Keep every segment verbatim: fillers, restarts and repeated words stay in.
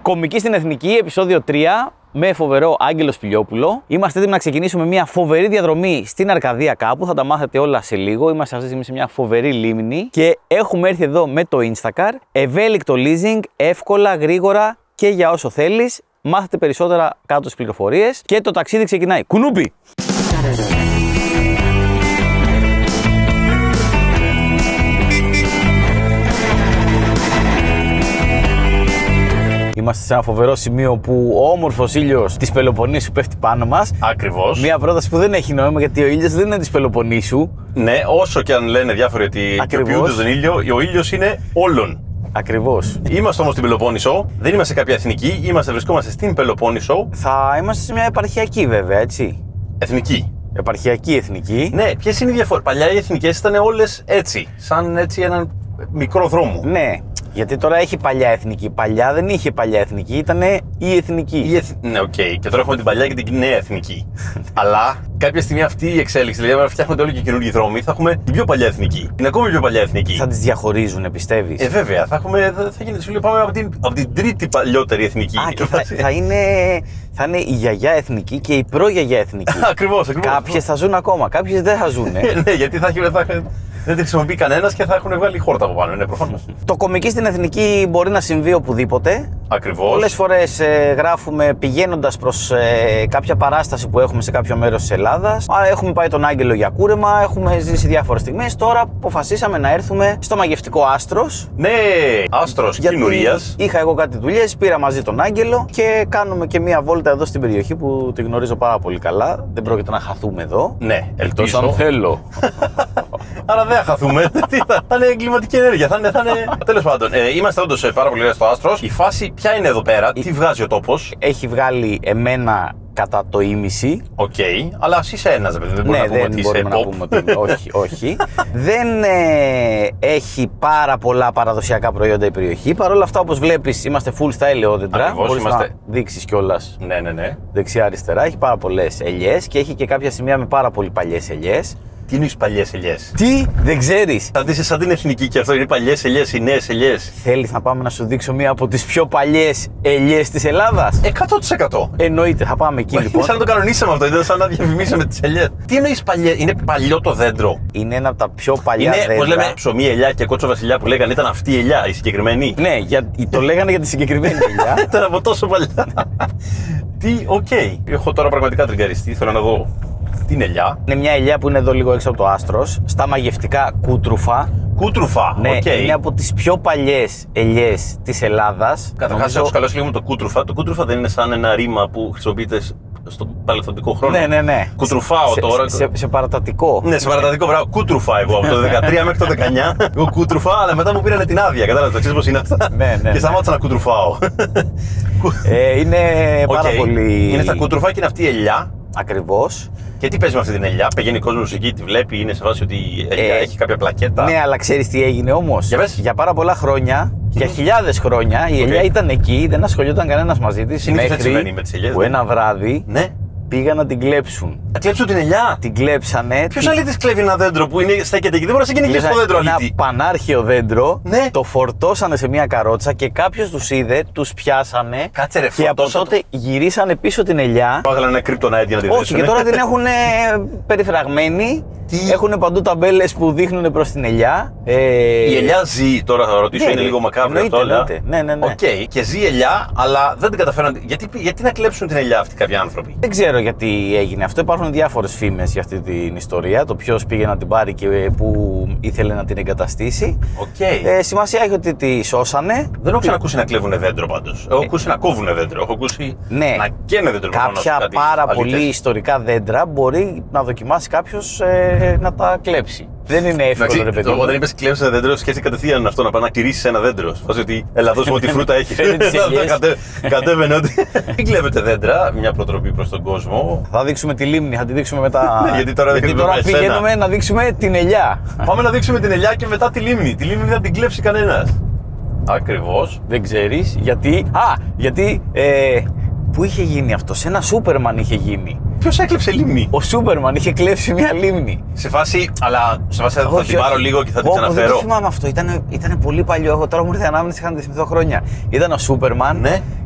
Κομική στην Εθνική, επεισόδιο τρία, με φοβερό Άγγελο Σπηλιόπουλο. Είμαστε έτοιμοι να ξεκινήσουμε μια φοβερή διαδρομή στην Αρκαδία κάπου. Θα τα μάθετε όλα σε λίγο. Είμαστε αυτή τη στιγμή σε μια φοβερή λίμνη και έχουμε έρθει εδώ με το Instacar. Ευέλικτο leasing, εύκολα, γρήγορα και για όσο θέλεις. Μάθετε περισσότερα κάτω στις πληροφορίες και το ταξίδι ξεκινάει. Κουνούπι! Είμαστε σε ένα φοβερό σημείο που ο όμορφος ήλιος της Πελοποννήσου πέφτει πάνω μας. Ακριβώς. Μια πρόταση που δεν έχει νόημα γιατί ο ήλιος δεν είναι της Πελοποννήσου. Ναι, όσο και αν λένε διάφοροι ότι κοιοποιούνται τον ήλιο, ο ήλιος είναι όλων. Ακριβώς. Είμαστε όμως στην Πελοπόννησο, δεν είμαστε σε κάποια εθνική, είμαστε, βρισκόμαστε στην Πελοπόννησο. Θα είμαστε σε μια επαρχιακή βέβαια, έτσι. Εθνική. Επαρχιακή εθνική. Ναι, ποιες είναι οι διαφορές? Παλιά οι εθνικές ήταν όλες έτσι, σαν έτσι έναν μικρό δρόμο. Ναι. Γιατί τώρα έχει παλιά εθνική. Παλιά δεν είχε παλιά εθνική, ήταν η εθνική. Η εθ... Ναι, οκ. Okay. Και τώρα έχουμε την παλιά και την νέα εθνική. Αλλά κάποια στιγμή αυτή η εξέλιξη, δηλαδή αν φτιάχνονται όλοι και καινούργιοι δρόμοι, θα έχουμε την πιο παλιά εθνική. Την ακόμη πιο παλιά εθνική. Θα τις διαχωρίζουν, πιστεύεις? Ε, βέβαια. Θα, έχουμε, θα, θα γίνει, σου λέω, πάμε από την, από την τρίτη παλιότερη εθνική. Α, και θα, θα, είναι, θα είναι η γιαγιά εθνική και η προγιαγιά εθνική. Ακριβώς, ακριβώς. Κάποιες θα ζουν ακόμα, κάποιες δεν θα ζουν. Ναι, γιατί θα, θα, δεν τη χρησιμοποιεί κανένας και θα έχουν βγάλει χόρτα από πάνω. Ναι, προφανώς. Το κομική στην Εθνική μπορεί να συμβεί οπουδήποτε. Ακριβώς. Πολλές φορές ε, γράφουμε πηγαίνοντας προς ε, κάποια παράσταση που έχουμε σε κάποιο μέρος της Ελλάδας. Α, έχουμε πάει τον Άγγελο για κούρεμα, έχουμε ζήσει διάφορες στιγμές. Τώρα αποφασίσαμε να έρθουμε στο μαγευτικό Άστρος. Ναι, Άστρος Κοινουρίας. Είχα εγώ κάτι δουλειές, πήρα μαζί τον Άγγελο και κάνουμε και μία βόλτα εδώ στην περιοχή που τη γνωρίζω πάρα πολύ καλά. Δεν πρόκειται να χαθούμε εδώ. Ναι, ελπίζω. Αν θέλω. Άρα δεν θα χαθούμε. Θα είναι εγκληματική ενέργεια. Θα είναι, θα είναι... Τέλος πάντων, ε, είμαστε όντως πάρα πολύ ωραία στο Άστρος. Η φάση ποια είναι εδώ πέρα, τι βγάζει ο τόπος? Έχει βγάλει εμένα κατά το ίμιση. Οκ, okay, αλλά εσύ είσαι ένας, δεν μπορούμε ναι, να πούμε δεν ότι μπορούμε είσαι να pop. πούμε ότι... όχι, όχι. Δεν ε, έχει πάρα πολλά παραδοσιακά προϊόντα η περιοχή. Παρ' όλα αυτά, όπως βλέπεις, είμαστε full style ελαιόδεντρα. Μπορείς είμαστε... να δείξεις κιόλας ναι, ναι, ναι. δεξιά-αριστερά. Έχει πάρα πολλές ελιές και έχει και κάποια σημεία με πάρα πολύ παλιές ελιές. Τι είναι οι παλιές ελιές? Τι, δεν ξέρεις? Θα δεις σαν την εθνική και αυτό είναι οι παλιές ελιές, οι νέες ελιές. Θέλεις να πάμε να σου δείξω μία από τις πιο παλιές ελιές της Ελλάδας? εκατό τοις εκατό. Εννοείται, θα πάμε εκεί λοιπόν. Είναι σαν να το κανονίσαμε αυτό, ήταν σαν να διαφημίσαμε τις ελιές. Τι εννοείς παλιές? Είναι παλιό το δέντρο? Είναι ένα από τα πιο παλιά είναι, δέντρα. Είναι, πώς λέμε, ψωμί ελιά και κότσο βασιλιά που λέγανε ήταν αυτή η ελιά, η συγκεκριμένη. Ναι, για, το λέγανε για τη συγκεκριμένη ελιά. Ήταν από τόσο παλιά. Τι, οκ. Okay. Έχω τώρα πραγματικά τριγκαριστεί, θέλω να δω την ελιά. Είναι μια ελιά που είναι εδώ λίγο έξω από το Άστρος, στα μαγευτικά Κούτρουφα. Κούτρουφα, ναι, okay. Είναι από τις πιο παλιές ελιές της Ελλάδας. Καταρχάς, νομίζω... έχω σκαλώσει λίγο με το Κούτρουφα. Το Κούτρουφα δεν είναι σαν ένα ρήμα που χρησιμοποιείται στον παρελθοντικό χρόνο? Ναι, ναι, ναι. Κουτρουφάω σε, τώρα. Σε, σε, σε παρατατικό. Ναι, σε παρατατικό, μπράβο. Κούτρουφα εγώ από το δεκατρία μέχρι το δεκαεννιά. Εγώ κούτρουφα, αλλά μετά μου πήρανε την άδεια. Κατάλαβε, ξέρεις πώς είναι αυτά. Ναι, ναι. Και σταμάτησα να κουτρουφάω. Ε, είναι πάρα okay. πολύ. Είναι στα κούτρουφα και είναι αυτή η ελιά. Ακριβώς. Και τι παίζει με αυτή την ελιά? Πηγαίνει ο κόσμος εκεί, τη βλέπει, είναι σε βάση ότι η ελιά ε, έχει κάποια πλακέτα. Ναι, αλλά ξέρεις τι έγινε όμως? Για, για πάρα πολλά χρόνια, για χιλιάδες χρόνια, η ελιά okay. ήταν εκεί, δεν ασχολιόταν κανένας μαζί της. Μέχρι με τις ελιές, που ναι. ένα βράδυ ναι. πήγαν να την κλέψουν. Να κλέψουν την ελιά? Την κλέψανε. Ποιος αλήτης κλέβει ένα δέντρο που είναι, στέκεται εκεί? Δεν μπορεί να συγκινηθεί στο δέντρο αλήτη. Ένα πανάρχαιο δέντρο, ναι. Το φορτώσανε σε μια καρότσα και κάποιος τους είδε, τους πιάσανε. Κάτσε ρε, και από τότε το... γυρίσανε πίσω την ελιά. Πάγαλαν ένα κρυπτονάιτ για να τη δέσουν. Όχι, και τώρα την έχουν περιφραγμένη. Τι? Έχουν παντού ταμπέλες που δείχνουν προς την ελιά. Ε... Η ελιά ζει, τώρα θα ρωτήσω, ναι, είναι λίγο μακάβριο αυτό, αλλά. Ναι, ναι, ναι. Οκ, okay. Και ζει η ελιά, αλλά δεν την καταφέραν. Γιατί, γιατί να κλέψουν την ελιά αυτοί κάποιοι άνθρωποι? Δεν ξέρω γιατί έγινε αυτό. Υπάρχουν διάφορες φήμες για αυτή την ιστορία. Το ποιος πήγε να την πάρει και που ήθελε να την εγκαταστήσει. Okay. Ε, σημασία έχει ότι τη σώσανε. Δεν έχω ξανακούσει να κλέβουν δέντρο πάντως. Έχω ακούσει να κόβουν δέντρο. Έχω ακούσει ναι. να καίνε δέντρο. Κάποια πάρα αλήτες. Πολύ ιστορικά δέντρα μπορεί να δοκιμάσει κάποιος ε, να τα κλέψει. Δεν είναι εύκολο, ρε παιδί. Όταν είπες κλέψει ένα δέντρο, σκέφτεσαι κατευθείαν αυτό να πάει να τηρήσει ένα δέντρο. Φάση ότι έλα, δώσ' μου ό,τι φρούτα έχει. Κατέβαινε ότι. Μην κλέβετε δέντρα, μια προτροπή προς τον κόσμο. Θα δείξουμε τη λίμνη, θα τη δείξουμε μετά. Γιατί τώρα πηγαίνουμε να δείξουμε την ελιά. Πάμε να δείξουμε την ελιά και μετά τη λίμνη. Τη λίμνη δεν θα την κλέψει κανένας. Ακριβώς. Δεν ξέρεις γιατί. Α, γιατί. Πού είχε γίνει αυτό? Σε ένα Σούπερμαν είχε γίνει. Ποιος έκλεψε λίμνη? Ο Σούπερμαν είχε κλέψει μια λίμνη. Σε φάση, αλλά σε φάση θα, θα την πάρω λίγο και θα την ξαναφέρω. Δεν το θυμάμαι αυτό. Ήταν, ήταν πολύ παλιό. Τώρα μου ήρθε ανάμνηση, είχα να τη θυμηθώ χρόνια. Ήταν ο Σούπερμαν ναι.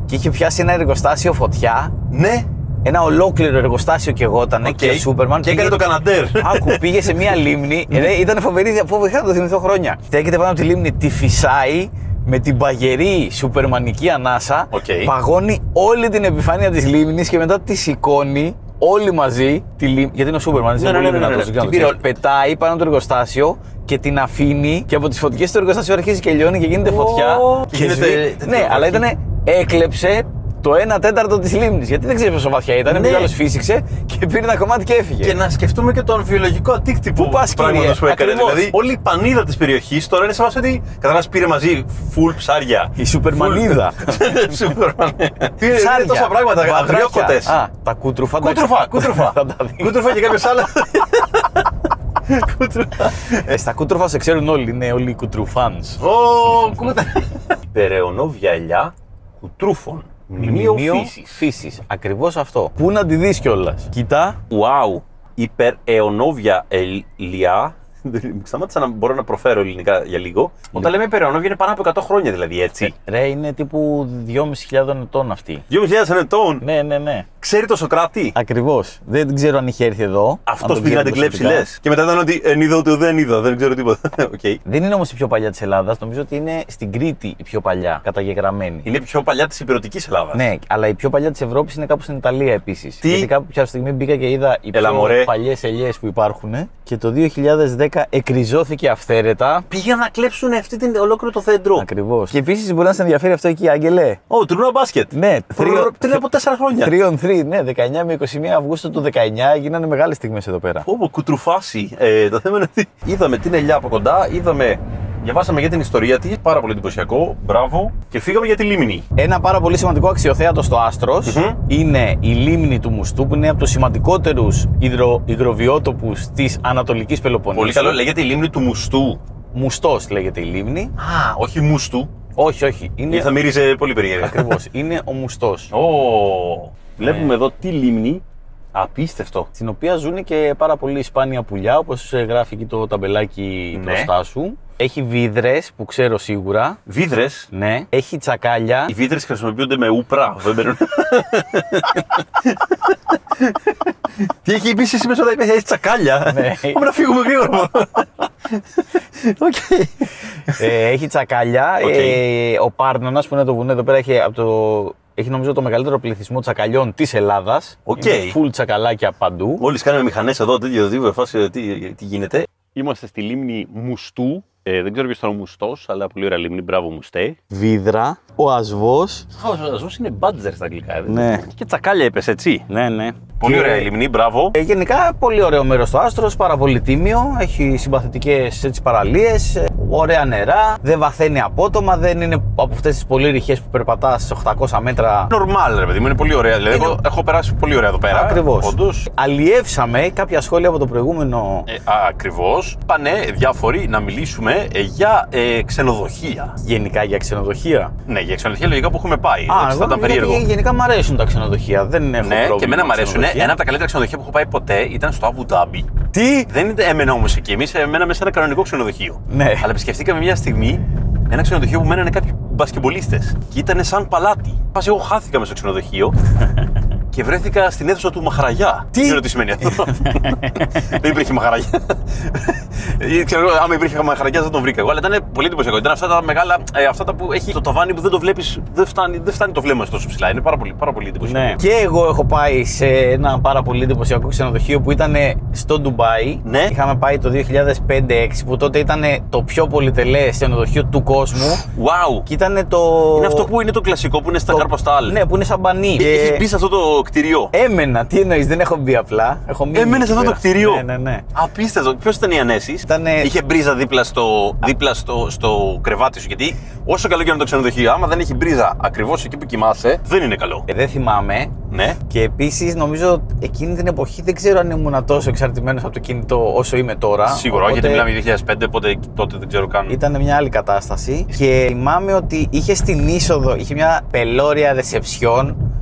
και είχε πιάσει ένα εργοστάσιο φωτιά. Ναι. Ένα ολόκληρο εργοστάσιο και εγώτανε okay. και ο Σούπερμαν. Και έκανε το Καναντέρ. Άκου, πήγε σε μία λίμνη. ε, ήταν φοβερή, φοβερή, είχα το θυμηθώ χρόνια. Στέκεται πάνω από τη λίμνη, τη φυσάει με την παγερή σουπερμανική ανάσα. Okay. Παγώνει όλη την επιφάνεια της λίμνης και μετά τη σηκώνει όλοι μαζί. Τη λίμνη, γιατί είναι ο Σούπερμαν, δεν είναι πολύ δυνατός. Πετάει πάνω το εργοστάσιο και την αφήνει και από τις φωτιές του εργοστάσιο αρχίζει και λιώνει και γίνεται φωτιά. Oh, και γίνεται... Ναι, αλλά ήταν. Έκλεψε το ένα τέταρτο της λίμνης. Γιατί δεν ξέρει πόσο βαθιά ήταν. Ναι. Άλλος φύσηξε και πήρε ένα κομμάτι και έφυγε. Και να σκεφτούμε και τον βιολογικό αντίκτυπο που πράγματος που έκανε. Δηλαδή, όλη η πανίδα της περιοχής τώρα είναι σε βάση ότι καταρχάς πήρε μαζί φουλ ψάρια. Η σουπερμανίδα. Σουπερμανίδα. Πήρε τόσα πράγματα. Αγριόκοτες. Α, τα κούτρουφα. Κούτρουφα, κούτρουφα. Κούτρουφα και κάποιες άλλες. ε, στα κούτρουφα σε ξέρουν όλοι, είναι όλοι οι κουτρουφάνς. Υπεραιωνόβια ελιά κουτρούφων. Μνημείο φύσης. Φύσης. Ακριβώς αυτό. Πού να τη δεις κιόλας. Κοίτα. Wow. Υπεραιωνόβια ελιά. Σταμάτησα να μπορώ να προφέρω ελληνικά για λίγο. Όταν λέμε υπεραιωνόβια είναι πάνω από εκατό χρόνια δηλαδή, έτσι. Ρε, είναι τύπου δυόμισι χιλιάδες ετών αυτή. δυόμισι χιλιάδες ετών. Ναι, ναι, ναι. Ξέρει το Σοκράτη. Ακριβώς. Δεν ξέρω αν είχε έρθει εδώ. Αυτός πήγε να την κλέψει, λες. Και μετά ήταν ότι εν είδα ούτε δεν είδα, δεν ξέρω τίποτα. Okay. Δεν είναι όμως η πιο παλιά της Ελλάδας. Νομίζω ότι είναι στην Κρήτη η πιο παλιά καταγεγραμμένη. Είναι η πιο παλιά της υπηρετικής Ελλάδας. Ναι, αλλά η πιο παλιά της Ευρώπης είναι κάπου στην Ιταλία επίσης. Τι? Γιατί κάποια στιγμή μπήκα και είδα οι πιο παλιές ελιές που υπάρχουν και το δύο χιλιάδες δέκα εκριζώθηκε αυθαίρετα. Πήγαν να κλέψουν αυτή την ολόκληρο το δέντρο. Ακριβώς. Και επίσης μπορεί να σε ενδιαφέρει αυτό εκεί, Άγγελε. Ω, τρούνα μπάσκετ. Ναι, πριν από τέσσερα χρόνια. τρία on τρία, ναι, δεκαεννιά με είκοσι μία Αυγούστου του δεκαεννιά γίνανε μεγάλες στιγμές εδώ πέρα. Ω, κουτρουφάσι. Ε, το θέμα είναι ότι είδαμε την ελιά από κοντά, είδαμε. Διαβάσαμε για την ιστορία της, πάρα πολύ εντυπωσιακό, μπράβο, και φύγαμε για τη λίμνη. Ένα πάρα πολύ σημαντικό αξιοθέατο στο Άστρος mm-hmm. είναι η λίμνη του Μουστού, που είναι από τους σημαντικότερους υδρο, υγροβιότοπους της Ανατολικής Πελοποννήσου. Πολύ καλό, λέγεται η λίμνη του Μουστού. Μουστός λέγεται η λίμνη. Α, όχι Μουστού. Όχι, όχι. Είναι... Ή θα μύριζε πολύ περίεργα. Ακριβώς, είναι ο Μουστός. Oh. Βλέπουμε εδώ τη λίμνη. Απίστευτο. Στην οποία ζουν και πάρα πολύ σπάνια πουλιά, όπως γράφει εκεί το ταμπελάκι ναι. μπροστά σου. Έχει βίδρες που ξέρω σίγουρα. Βίδρες? Ναι. Έχει τσακάλια. Οι βίδρες χρησιμοποιούνται με ούπρα. Δεν παίρνουν. Τι έχει πει εσύ μέσα όταν είπε έχει τσακάλια. Ναι. Πρέπει να φύγουμε γρήγορα. Okay. ε, έχει τσακάλια. Okay. Ε, ο Πάρνονας που είναι το βουνό εδώ πέρα έχει από το. Έχει νομίζω το μεγαλύτερο πληθυσμό τσακαλιών της Ελλάδας. Okay. Είναι full τσακαλάκια παντού. Μόλις κάνουμε μηχανές εδώ, τέτοιο τύπο, φάση, τι, τι γίνεται. Είμαστε στη λίμνη Μουστού. Ε, δεν ξέρω ποιος ήταν ο Μουστός, αλλά πολύ ωραία λίμνη. Μπράβο, Μουστέ. Βίδρα. Ο Ασβός. Ο Ασβός είναι μπάτζερ στα αγγλικά. Ε, ναι. Και τσακάλια έπεσε, έτσι. Ναι, ναι. Πολύ ωραία η λίμνη, μπράβο. Ε, γενικά, πολύ ωραίο μέρος το Άστρος, πάρα πολύ τίμιο. Έχει συμπαθητικές έτσι, παραλίες, ωραία νερά. Δεν βαθαίνει απότομα, δεν είναι από αυτές τις πολύ ρηχές που περπατάς σε οχτακόσια μέτρα. Νορμάλ, ρε παιδί μου, είναι πολύ ωραία. Δηλαδή, είναι... εγώ έχω περάσει πολύ ωραία εδώ πέρα. Ακριβώς. Όντως. Αλλιεύσαμε κάποια σχόλια από το προηγούμενο. Ε, ακριβώς. Πάνε διάφοροι να μιλήσουμε για ε, ξενοδοχεία. Γενικά για ξενοδοχεία. Ναι, για ξενοδοχεία λογικά που έχουμε πάει. Α, εγώ θα περίεργο. Γενικά μου αρέσουν τα ξενοδοχεία. Δεν έχω ναι, πρόβλημα. Και εμένα μου αρέσουν. Ένα από τα καλύτερα ξενοδοχεία που έχω πάει ποτέ ήταν στο Αμπου Ντάμπι. Τι! Δεν έμενε όμως εκεί. Εμείς μέναμε σε ένα κανονικό ξενοδοχείο. Ναι. Αλλά επισκεφτήκαμε μια στιγμή ένα ξενοδοχείο που μένανε κάποιοι μπασκεμπολίστες. Και ήταν σαν παλάτι. Πας, εγώ χάθηκα μέσα στο ξενοδοχείο. Και βρέθηκα στην αίθουσα του Μαχαραγιά. Τι, τι ξέρω τι σημαίνει αυτό. Δεν υπήρχε Μαχαραγιά. Ξέρω, άμα υπήρχε Μαχαραγιά δεν τον βρήκα εγώ, αλλά ήταν πολύ εντυπωσιακό. Ήταν αυτά τα μεγάλα, ε, αυτά τα που έχει το ταβάνι που δεν το βλέπεις, δεν φτάνει, δεν φτάνει το βλέμμα τόσο ψηλά. Είναι πάρα πολύ, πάρα πολύ εντυπωσιακό. Ναι. Και εγώ έχω πάει σε ένα πάρα πολύ εντυπωσιακό ξενοδοχείο που ήταν στο Ντουμπάι. Ναι. Είχαμε πάει το δύο χιλιάδες πέντε έξι που τότε ήταν το πιο πολυτελές ξενοδοχείο του κόσμου. Wow! Και ήταν το. Είναι αυτό που είναι το κλασικό που είναι στα το... Καρποστάλ. Ναι, που είναι σαν μπανί. Και... Έχεις μπει σε αυτό το κτίριο. Έμενα, τι εννοείς, δεν έχω μπει απλά. Έμενε σε αυτό το κτίριο. Ναι, ναι, ναι. Απίστευτο. Ποιος ήταν η Ανέσης. Ήτανε... Είχε μπρίζα δίπλα, στο, δίπλα στο, στο κρεβάτι σου. Γιατί όσο καλό και είναι το ξενοδοχείο, άμα δεν έχει μπρίζα ακριβώς εκεί που κοιμάσαι, δεν είναι καλό. Ε, δεν θυμάμαι. Ναι. Και επίσης νομίζω εκείνη την εποχή δεν ξέρω αν ήμουν τόσο εξαρτημένος από το κινητό όσο είμαι τώρα. Σίγουρα, οπότε... γιατί μιλάμε για δύο χιλιάδες πέντε, οπότε τότε δεν ξέρω καν. Ήταν μια άλλη κατάσταση. Και θυμάμαι ότι είχε στην είσοδο, είχε μια πελώρια ρεσεψιόν.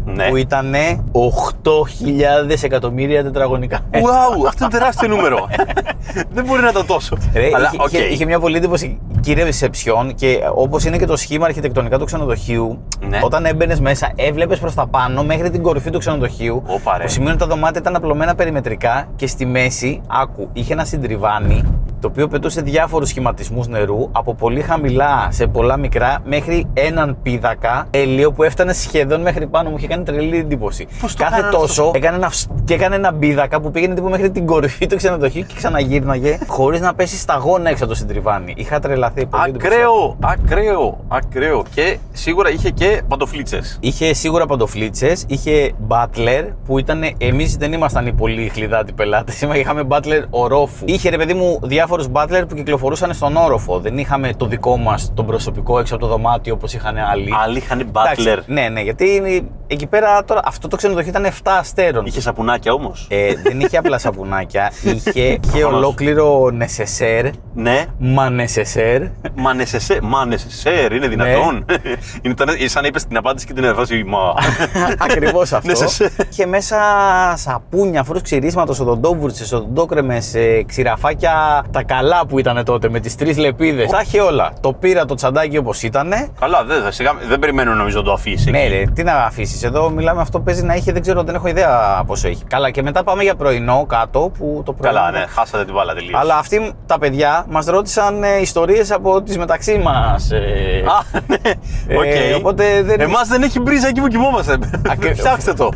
Ναι. Που ήταν οκτώ χιλιάδες εκατομμύρια τετραγωνικά. Wow, αυτό είναι τεράστιο νούμερο. Δεν μπορεί να ήταν τόσο. Ρε, Αλλά, είχε, okay. είχε, είχε μια πολύ εντύπωση, κύριε ρεσεψιόν, και όπως είναι και το σχήμα αρχιτεκτονικά του ξενοδοχείου, ναι. όταν έμπαινες μέσα, έβλεπες προς τα πάνω μέχρι την κορυφή του ξενοδοχείου. Ωπα, που σημαίνει ότι τα δωμάτια ήταν απλωμένα περιμετρικά και στη μέση, άκου, είχε ένα συντριβάνι το οποίο πετούσε διάφορους σχηματισμούς νερού από πολύ χαμηλά σε πολλά μικρά μέχρι έναν πίδακα έλαιο που έφτανε σχεδόν μέχρι πάνω. Μου είχε κάνει τρελή εντύπωση. Πώς το Κάθε τόσο αυτό? έκανε ένα, και έκανε ένα πίδακα που πήγαινε τύπου μέχρι την κορυφή του ξενοδοχείου και ξαναγύρναγε χωρίς να πέσει σταγόνα έξω από το συντριβάνι. Είχα τρελαθεί πολύ. Ακραίο, ακραίο, ακραίο. Και σίγουρα είχε και παντοφλίτσες. Είχε σίγουρα παντοφλίτσες, είχε butler που ήταν. Εμείς δεν ήμασταν οι πολύ χλιδάτοι πελάτες. Είχαμε butler ορόφου. Είχε ρε παιδί μου διάφορους butler που κυκλοφορούσαν στον όροφο. Δεν είχαμε το δικό μας τον προσωπικό έξω από το δωμάτιο όπως είχαν άλλοι. Άλλοι είχαν butler. Ναι, ναι, γιατί εκεί πέρα τώρα αυτό το ξενοδοχείο ήταν επτά αστέρων. Είχε σαπουνάκια όμως. Ε, δεν είχε απλά σαπουνάκια. Είχε, είχε ολόκληρο νεσεσέρ. Ναι. Μα νεσεσέρ. Μα νεσεσέρ. Μα νεσεσέρ, είναι δυνατόν. Είναι σαν να είπες την απάντηση και την έβαζε. Μα. Ακριβώς αυτό. Είχε μέσα σαπούνια, φορούς ξυρίσματος, οδοντόβουρτσες, οδοντόκρεμες, ξηραφάκια τα καλά που ήταν τότε με τις τρεις λεπίδες. Τα είχε όλα. Το πήρα το τσαντάκι όπως ήταν. Καλά, δεν, σιγά, δεν περιμένω νομίζω να το αφήσει. Ναι, ρε, τι να αφήσεις. Εδώ μιλάμε, αυτό παίζει να είχε, δεν ξέρω, δεν έχω ιδέα πόσο έχει. Καλά, και μετά πάμε για πρωινό κάτω που το πρωινό. Καλά, ναι, χάσατε την μπάλα τελείως. Αλλά αυτοί τα παιδιά μας ρώτησαν ε, ιστορίες από τις μεταξύ μας. Ε, Α, ναι. Οκ. Ε, οπότε δεν... Εμάς δεν έχει μπρίζα εκεί που κοιμόμαστε. Ακρι... Ψάξτε το.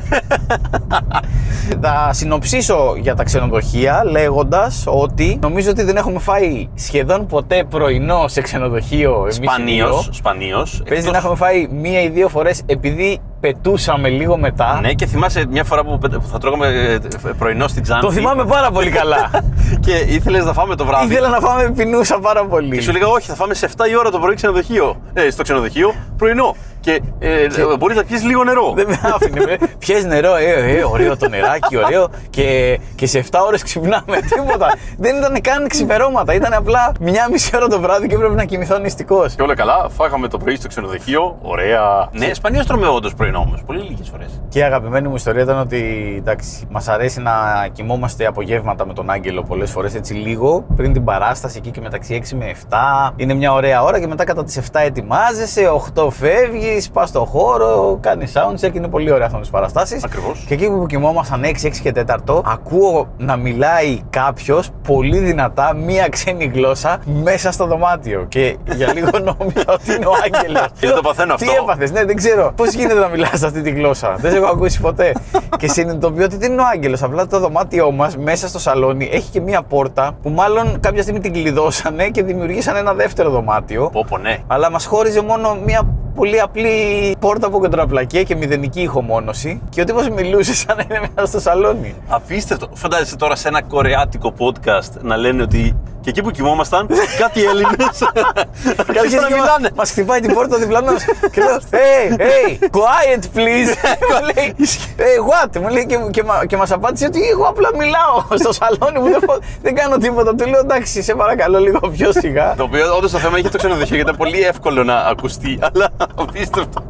Θα συνοψίσω για τα ξενοδοχεία λέγοντας ότι νομίζω ότι δεν έχουμε φάει σχεδόν ποτέ πρωινό σε ξενοδοχείο. Σπανίως, σπανίως. Παίζει να έχουμε φάει μία ή δύο φορές επειδή πετούσαμε λίγο μετά. Ναι, και θυμάσαι μια φορά που θα τρώγαμε πρωινό στην Ξάνθη. Το θυμάμαι πάρα πολύ καλά. Και ήθελες να φάμε το βράδυ. Ήθελα να φάμε, πεινούσα πάρα πολύ. Και σου λέγα, όχι, θα φάμε σε επτά η ώρα το πρωί ξενοδοχείο. Ε, στο ξενοδοχείο πρωινό. Και, ε, και... μπορείς να πιεις λίγο νερό. Δεν με άφηνε. Πιες νερό, ε, ε, ωραίο το νεράκι, ωραίο. Και, και σε επτά ώρες ξυπνάμε. Τίποτα. Δεν ήταν καν ξημερώματα. Ήταν απλά μια μισή ώρα το βράδυ και έπρεπε να κοιμηθώ νηστικός. Και όλα καλά, φάγαμε το πρωί στο ξενοδοχείο. Ωραία. Ναι, σπανίως τρώμε όντως πρωινό όμως. Πολύ λίγες φορές. Και η αγαπημένη μου ιστορία ήταν ότι εντάξει, μας αρέσει να κοιμόμαστε απογεύματα με τον Άγγελο πολλές φορές, έτσι λίγο πριν την παράσταση εκεί και μεταξύ έξι με επτά. Είναι μια ωραία ώρα και μετά κατά τις επτά ετοιμάζεσαι, οκτώ φεύγεις, πας στο χώρο, κάνεις soundcheck. Είναι πολύ ωραία αυτές τις παραστάσεις. Ακριβώς. Και εκεί που κοιμόμασταν έξι, έξι και τέταρτο, ακούω να μιλάει κάποιος πολύ δυνατά μία ξένη γλώσσα μέσα στο δωμάτιο. Και για λίγο νόμιζα ότι είναι ο Άγγελος. Και δεν το παθαίνω αυτό. Τι έπαθες, ναι, δεν ξέρω. Πώς γίνεται να μιλάς αυτή τη γλώσσα. Δεν σε έχω ακούσει ποτέ. Και συνειδητοποιώ ότι δεν είναι ο Άγγελος. Απλά το δωμάτιό μας μέσα στο σαλόνι έχει και μία πόρτα που μάλλον κάποια στιγμή την κλειδώσανε και δημιουργήσανε ένα δεύτερο δωμάτιο. Πω, πω, ναι. Αλλά μας χώριζε μόνο μία πολύ απλή πόρτα από κοντραπλακία και μηδενική ηχομόνωση. Και ο τύπος μιλούσε σαν να είναι μέσα στο σαλόνι. Απίστευτο. Φαντάζεσαι τώρα σε ένα κορεάτικο podcast να λένε ότι και εκεί που κοιμόμασταν κάτι Έλληνες αρχίσαν να μιλάνε. Μας χτυπάει την πόρτα ο διπλανός και λέω hey, hey, quiet please. Μου λέει hey, what, μου λέει και, και, και μας απάντησε ότι εγώ απλά μιλάω στο σαλόνι μου, δεν, δεν κάνω τίποτα. Του λέω εντάξει, σε παρακαλώ λίγο πιο σιγά. Το οποίο όντως το θέμα είχε το ξενοδοχείο γιατί ήταν πολύ εύκολο να ακουστεί, αλλά απίστευτο.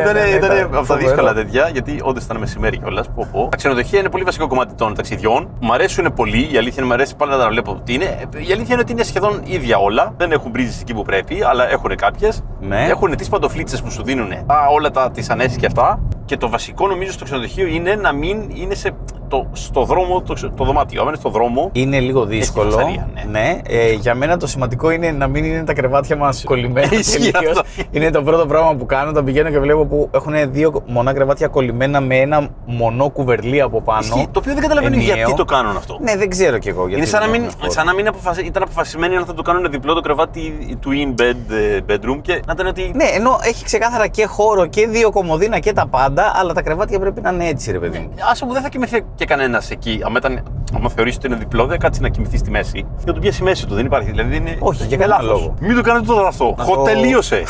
Ήταν από τα δύσκολα τέτοια, γιατί όντως ήταν μεσημέρι κιόλας. Τα ξενοδοχεία είναι πολύ βασικό κομμάτι των ταξιδιών. Μ' αρέσουν πολύ, η αλήθεια είναι μου αρέσει πάντα να τα βλέπω τι είναι. Η αλήθεια είναι ότι είναι σχεδόν ίδια όλα. Δεν έχουν μπρίζες εκεί που πρέπει, αλλά έχουν κάποιες. Ναι. Έχουν τις παντοφλίτσες που σου δίνουν όλα τα τις ανέσεις και αυτά. Και το βασικό νομίζω στο ξενοδοχείο είναι να μην είναι σε, το, στο δρόμο, το, το δωμάτιο. Αν είναι στο δρόμο. Είναι λίγο δύσκολο. Φασαρία, ναι. ναι. Ε, για μένα το σημαντικό είναι να μην είναι τα κρεβάτια μας κολλημένα τελείως. Είναι το πρώτο πράγμα που κάνω. Όταν πηγαίνω και βλέπω που έχουν δύο μονά κρεβάτια κολλημένα με ένα μονό κουβερλί από πάνω. Ισχύει, το οποίο δεν καταλαβαίνω ενιαίο. Γιατί το κάνουν αυτό. Ναι, δεν ξέρω κι εγώ. Είναι σαν να μην, σαν να μην αποφασι... ήταν αποφασισμένοι αν θα το κάνουν διπλό το κρεβάτι του in-bed bedroom και να ήταν ότι. Ναι, ενώ έχει ξεκάθαρα και χώρο και δύο κομμωδίνα και τα πάντα, αλλά τα κρεβάτια πρέπει να είναι έτσι, ρε παιδί μου. Άσε μου, δεν θα κοιμηθεί και κανένα εκεί. Αν θεωρήσει ότι είναι διπλό, δεν κάτσει να κοιμηθεί στη μέση. Για να τον πιάσει μέση του, δεν υπάρχει. Δηλαδή είναι. Όχι, για κανένα λόγο. Μην το κάνετε τώρα αυτό. Χω, τελείωσε.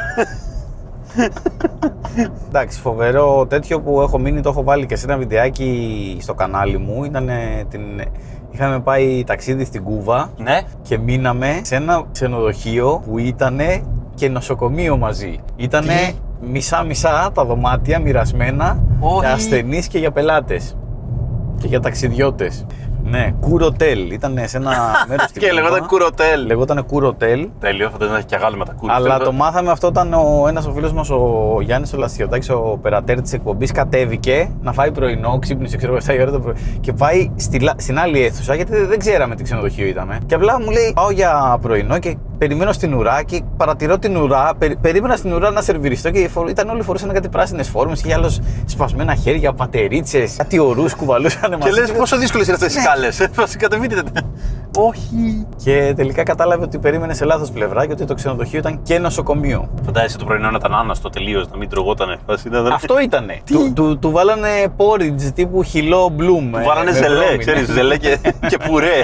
Εντάξει, φοβερό τέτοιο που έχω μείνει, το έχω βάλει και σε ένα βιντεάκι στο κανάλι μου. Ήτανε την... Είχαμε πάει ταξίδι στην Κούβα, ναι. Και μείναμε σε ένα ξενοδοχείο που ήτανε και νοσοκομείο μαζί. Ήτανε μισά-μισά τα δωμάτια μοιρασμένα για ασθενείς και για πελάτες. Και για ταξιδιώτες. Ναι, κουροτέλ. Ήταν σε ένα μέρος στην Και λεγόταν κουροτέλ. Λεγόταν κουροτέλ. Τέλειο, φαντάζομαι να έχει και αγάλματα κουροτέλ. Αλλά το μάθαμε αυτό όταν ο ένας ο φίλος μας, ο Γιάννης ο Λαστιωτάκης, ο περατέρ της εκπομπής, κατέβηκε να φάει πρωινό, ξύπνησε ξέρω εφτά η ώρα το πρωί και πάει στη, στην άλλη αίθουσα, γιατί δεν ξέραμε τι ξενοδοχείο είδαμε. Και απλά μου λέει: πάω για πρωινό και περιμένω στην ουρά και παρατηρώ την ουρά. Περι, περίμενα στην ουρά να σερβιριστώ και ήταν όλοι φορούσαν κάτι πράσινες φόρμες και άλλος σπασμένα χέρια, πατερίτσες, κάτι ορούς κουβαλούσαν μαζί. Και λες πόσο δύσκολες είναι αυτές οι σκάλες. Κατεβείτε. Όχι. Και τελικά κατάλαβε ότι περίμενε σε λάθος πλευρά και ότι το ξενοδοχείο ήταν και νοσοκομείο. Φαντάζεσαι το πρωινό να ήταν άναστο τελείως, να μην τρογότανε. Αυτό ήτανε. Του, του, του βάλανε porridge τύπου χυλό μπλουμ. Του βάλανε ζελέ, ξέρεις, ζελέ και, και πουρέ.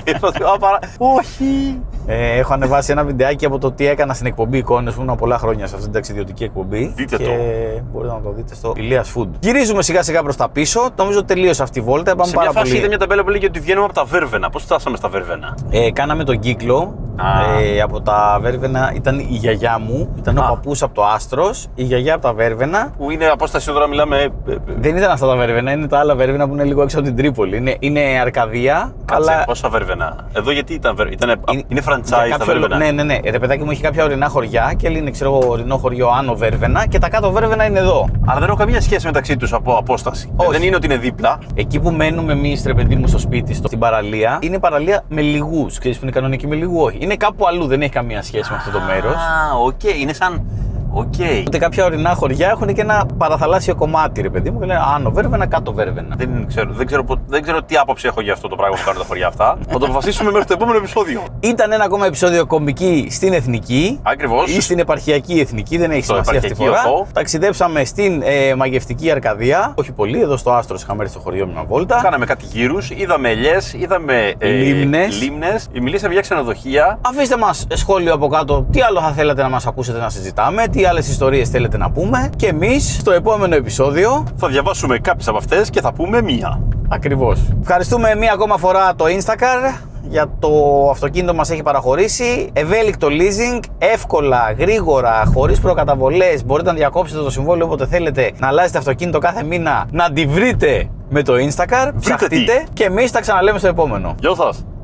Όχι. Ε, έχω ανεβάσει ένα βιντεάκι από το τι έκανα στην εκπομπή εικόνες μου πολλά χρόνια σε αυτήν την ταξιδιωτική εκπομπή. Δείτε και το. Μπορείτε να το δείτε στο Ilias Food. Γυρίζουμε σιγά σιγά προς τα πίσω. Νομίζω τελείωσε αυτή η βόλτα. Πάμε σε πάρα μια φάση πολύ. είδε μια ταμπέλα που λέγει ότι βγαίνουμε από τα Βέρβαινα. Πώς φτάσαμε στα Βέρβαινα? Ε, κάναμε τον κύκλο. Ε, από τα Βέρβαινα ήταν η γιαγιά μου. Ήταν Α. ο παππούς από το Άστρος. Η γιαγιά από τα Βέρβαινα. Που είναι απόσταση τώρα μιλάμε. Δεν ήταν αυτά τα Βέρβαινα, είναι τα άλλα Βέρβαινα που είναι λίγο έξω από την Τρίπολη. Είναι, είναι Αρκαδία. Κάτσε, αλλά... πόσα Βέρβαινα? Εδώ γιατί ήταν Βέρβαινα? Είναι, είναι franchise τα Βέρβαινα. Ναι, ναι, ναι. Ρε παιδάκι μου, έχει κάποια ορεινά χωριά και λέει, ξέρω εγώ, ορεινό χωριό Άνω Βέρβαινα και τα κάτω Βέρβαινα είναι εδώ. Αλλά δεν έχω καμία σχέση μεταξύ τους από απόσταση. Ε, δεν είναι ότι είναι δίπλα. Εκεί που μένουμε εμείς, ρε παιδί μου, στο σπίτι, στο, στην παραλία, είναι παραλία με λιγούς. Ξέρεις που είναι κανονική με λιγού? Όχι. Είναι κάπου αλλού, δεν έχει καμία σχέση με αυτό το μέρος. Α, οκ, okay. Είναι σαν. Οκ. Okay. Οπότε κάποια ορεινά χωριά έχουν και ένα παραθαλάσσιο κομμάτι, ρε παιδί μου, και λένε Άνω Βέρβαινα, κάτω Βέρβαινα. Δεν ξέρω, δεν, ξέρω, δεν ξέρω τι άποψη έχω για αυτό το πράγμα που κάνουν τα χωριά αυτά. Θα το αποφασίσουμε μέχρι το επόμενο επεισόδιο. Ήταν ένα ακόμα επεισόδιο κομική στην Εθνική. Ακριβώς. Ή στην επαρχιακή Εθνική, δεν έχει σημασία αυτή τη φορά. Αυτό. Ταξιδέψαμε στην ε, μαγευτική Αρκαδία. Όχι πολύ, εδώ στο Άστρος είχαμε έρθει στο χωριό με μια βόλτα. Κάναμε κάτι γύρους, είδαμε ελιές, είδαμε ε, λίμνες. λίμνες. Μιλήσαμε για ξενοδοχεία. Αφήστε μας σχόλιο από κάτω τι άλλο θα θέλατε να μας ακούσετε να συζητάμε, τι άλλες ιστορίες θέλετε να πούμε. Και εμείς στο επόμενο επεισόδιο θα διαβάσουμε κάποιες από αυτές και θα πούμε μία. Ακριβώς. Ευχαριστούμε μία ακόμα φορά το Instacar για το αυτοκίνητο μας έχει παραχωρήσει. Ευέλικτο leasing, εύκολα, γρήγορα, χωρίς προκαταβολές. Μπορείτε να διακόψετε το συμβόλαιο όποτε θέλετε, να αλλάζετε αυτοκίνητο κάθε μήνα, να τη βρείτε με το Instacar. Ψαχτείτε και εμείς τα ξαναλέμε στο επόμενο. Γεια σας.